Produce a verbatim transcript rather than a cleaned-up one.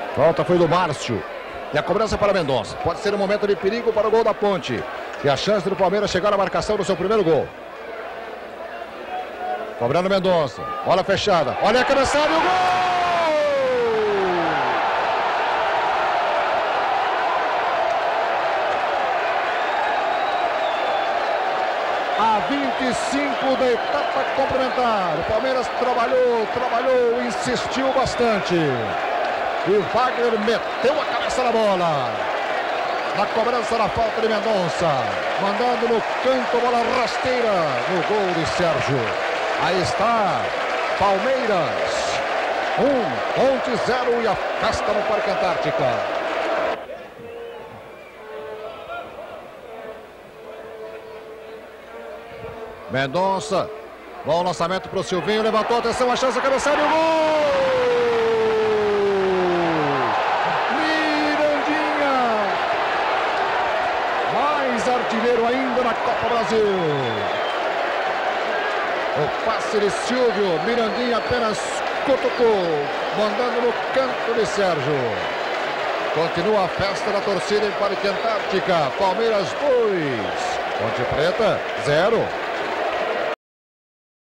Falta foi do Márcio. E a cobrança para Mendonça. Pode ser um momento de perigo para o gol da Ponte. E a chance do Palmeiras chegar à marcação do seu primeiro gol. Cobrando Mendonça. Bola fechada. Olha a cabeçada e o gol! A vinte e cinco da etapa complementar. O Palmeiras trabalhou, trabalhou, insistiu bastante. E Wagner meteu a cabeça na bola. Na cobrança da falta de Mendonça. Mandando no canto, bola rasteira. No gol de Sérgio. Aí está. Palmeiras. Um, Ponte zero e a festa no Parque Antártica. Mendonça. Bom lançamento para o Silvinho. Levantou, atenção, a chance, a cabeçada e o gol! Artilheiro ainda na Copa Brasil. O passe de Silvio. Mirandinha apenas cutucou, mandando no canto de Sérgio. Continua a festa da torcida em Parque Antártica. Palmeiras dois, Ponte Preta zero.